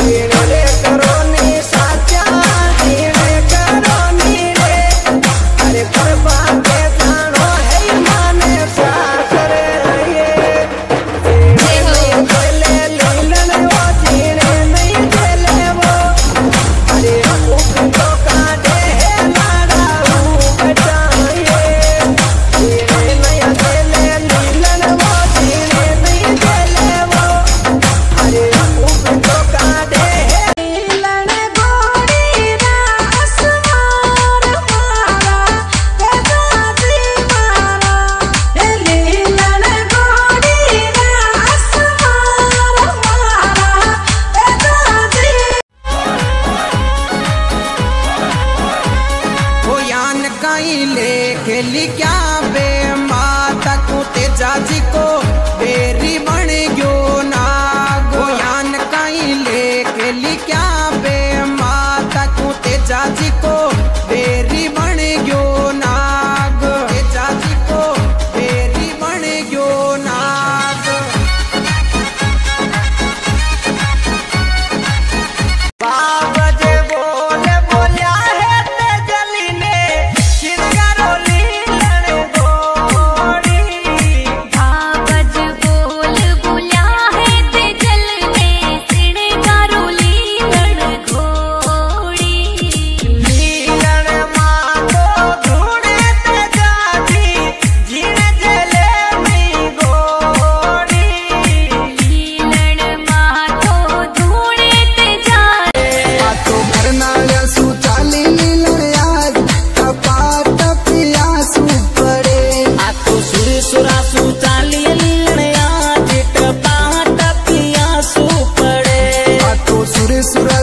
खेली क्या बे माता को तेजा जी को बेरी बन गयो नाग यान कहीं ले खेली क्या बे माता को तेजा जी को बेरी बन गयो नाग तेजा जी को बेरी बन गयो नाग। बाबा जे बोले बोलिया है तेजली ने शिरगारोली सुरा